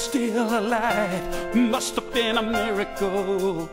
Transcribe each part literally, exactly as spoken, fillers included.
still alive must have been a miracle.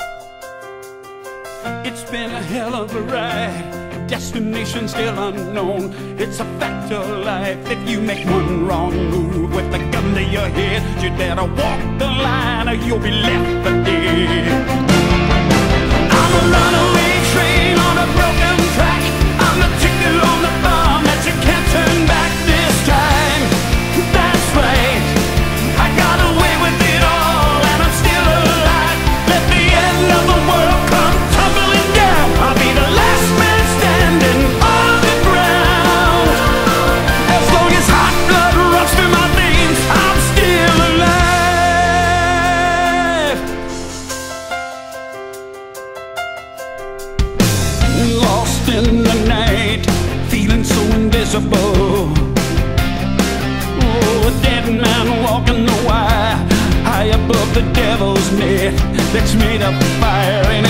It's been a hell of a ride, destination still unknown. It's a fact of life. If you make one wrong move with a gun to your head, you better walk the line or you'll be left for dead. I'm a runaway train on a broken track. I'm the ticket on the bomb that you can't turn back this time. That's right, I got away with it all and I'm still alive. Let the end of the world come tumbling down, I'll be the last man standing on the ground. As long as hot blood runs through my veins, I'm still alive. Lost in the night, feeling so invisible. Oh, a dead man walking the wire, high above the devil's net that's made of fire. And